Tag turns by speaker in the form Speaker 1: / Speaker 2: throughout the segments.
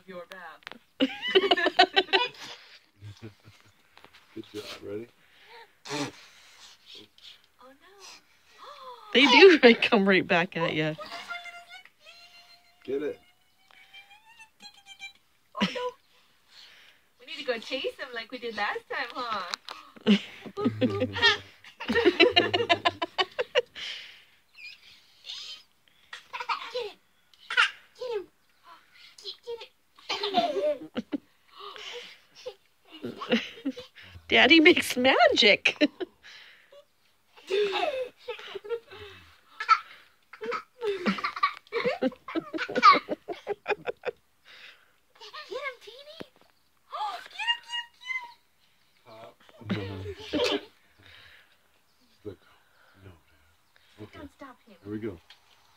Speaker 1: your bath.
Speaker 2: Good job. Ready?
Speaker 1: Oh no.
Speaker 3: They do come right back at you.
Speaker 2: Get it.
Speaker 1: Oh no. We need to go chase him like we did last time, huh?
Speaker 3: Daddy makes magic.
Speaker 2: Look. No. Okay.
Speaker 1: Don't stop him.
Speaker 2: Here we go.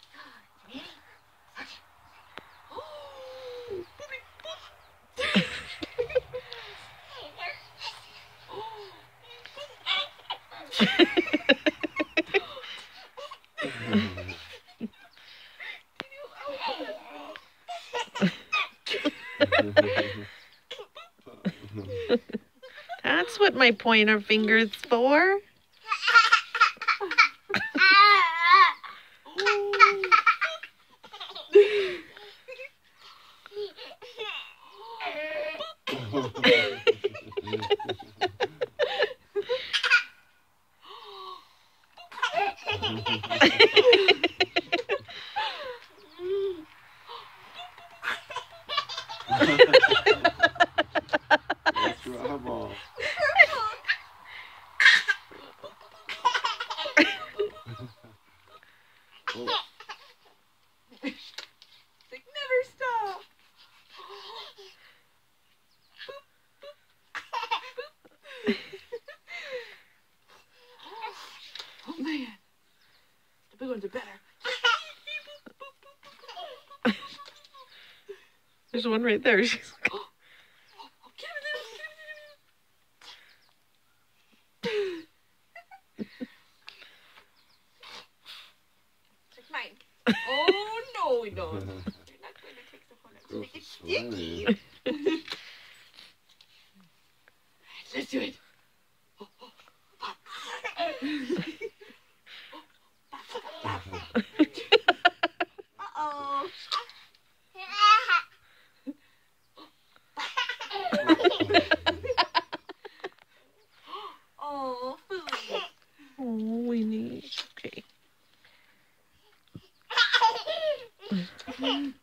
Speaker 3: That's what my pointer finger's for.
Speaker 2: Let's rub off. Oh.
Speaker 1: Like, never stop. Oh man. The big ones are better.
Speaker 3: There's one right there. She's like,
Speaker 1: Oh, get him in there. It's mine. Oh no, we don't. You're not going to take the phone out.
Speaker 2: Gross
Speaker 1: Make it
Speaker 2: and slimy.
Speaker 1: sticky. Let's do it. Uh-oh. Oh, food.
Speaker 3: oh, we need. Okay.